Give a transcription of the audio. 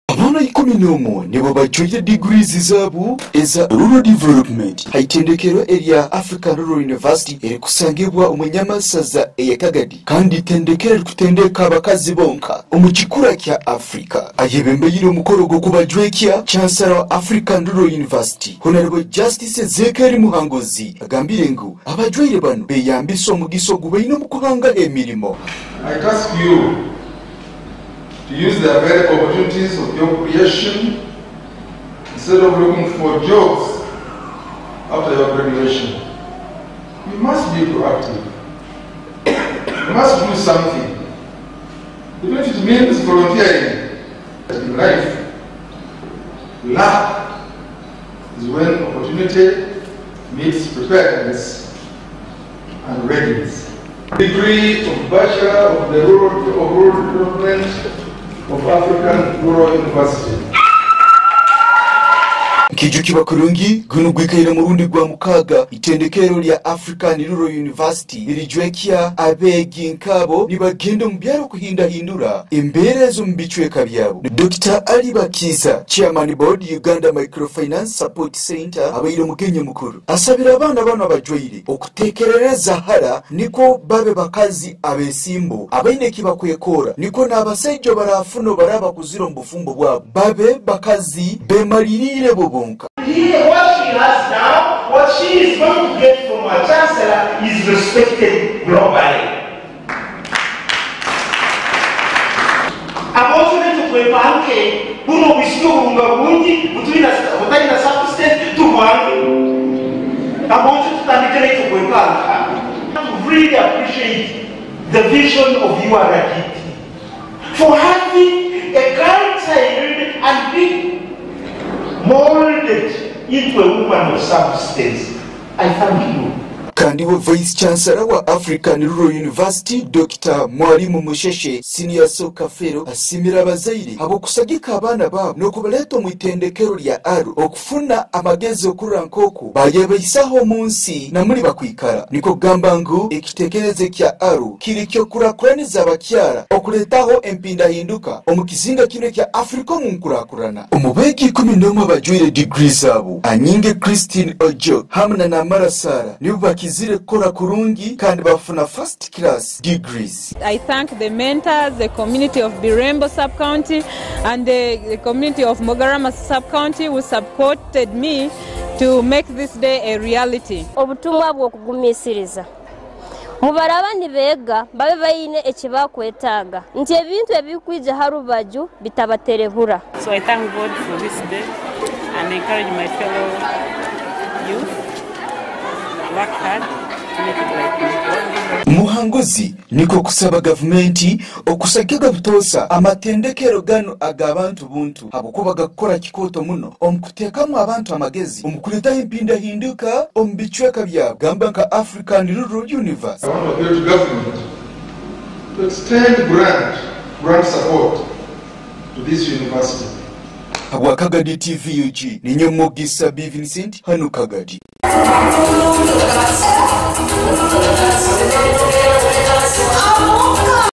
Abana 11 nibo bajoye degrees zabo eza rural development haitendekero area African Rural University eri kusangibwa umunyamasaza eyakagadi kandi tendekero kutendeka abakazi bonka omukikura kya Africa ayebembeyire umukorogo kubajwekya Chancellor wa African Rural University Honorable Justice Zekeri Muhangozi agambire ngo abajwire bano beyambisa omugiso gubayino mukuhanga emirimo. I ask you to use the available opportunities of job creation instead of looking for jobs after your graduation. You must be proactive. You must do something. Even if it means volunteering. In life, luck is when opportunity meets preparedness and readiness. Degree of Bachelor of the Rural Development of African Rural University. Kijukiba kurungi gunugwikaira mu rundi rwa mukaga itendekero lya African Rural University irijwekya abegi nkabo nibagenda mu byaro kuhindahindura imberezo mbicweka byabo. Dr. Ali Bakiza Chairman Board Uganda Microfinance Support Center abayire mu Kenya mukuru asabira abana abajwire okutekerereza hara niko babe bakazi abesimbo abayine kibakwekora niko nabasejo barafuno baraba kuziro mbufumbo bwabo babe bakazi bemalirire bobo. Here, what she has now, what she is going to get from her chancellor is respected globally. I'm also going to play banque, uno bisco unga bungi, butari na substance to banque. I'm also to tandikele to play banque. To really appreciate the vision of you Arakiti for having a girl child and being molded into a woman of substance. I thank you. Kandi wa Vice Chancellor wa African Rural University Dr. Mwalimu Musheshe Senior Sokafero asimira abazaire abo kusagika abana babo no kubaleta mu itendekero lya Aru okufuna amagezi okurankoko bayebayisaho munsi na muri bakwikara niko gamba ngo ekitekereze kya Aru kirikyo kurakuraniza abakyara okuletaho empinda hinduka omukizinga kino kya Africa mu nkurakurana omubeki 11 abajwire degrees abo anyinge Christine Ojo hamna na Marasara nibo Zire kora kurungi kandi bafuna first class degrees. I thank the mentors, the community of Birembo sub-county and the community of Mogarama sub-county who supported me to make this day a reality. Obutumwa bw'okugumisiriza mubara abandi bega babe bayine ekibakwetaga nti ebintu ebikwije harubaju bitabaterehura. So I thank God for this day and encourage my fellow youth. Work hard to make it like Muhangozi niko kusaba gavumenti okusagiga butosa amatendekero gano agabantu buntu abukuba gakora kikoto muno omukutekamu abantu amagezi omukuleta impinda hinduka ombichweka byabo gamba nka African Rural University. I want to appeal to government to extend grant support to this university. Abwa Kagadi TVUG ninyo Mogisa B. Vincent hano Kagadi. I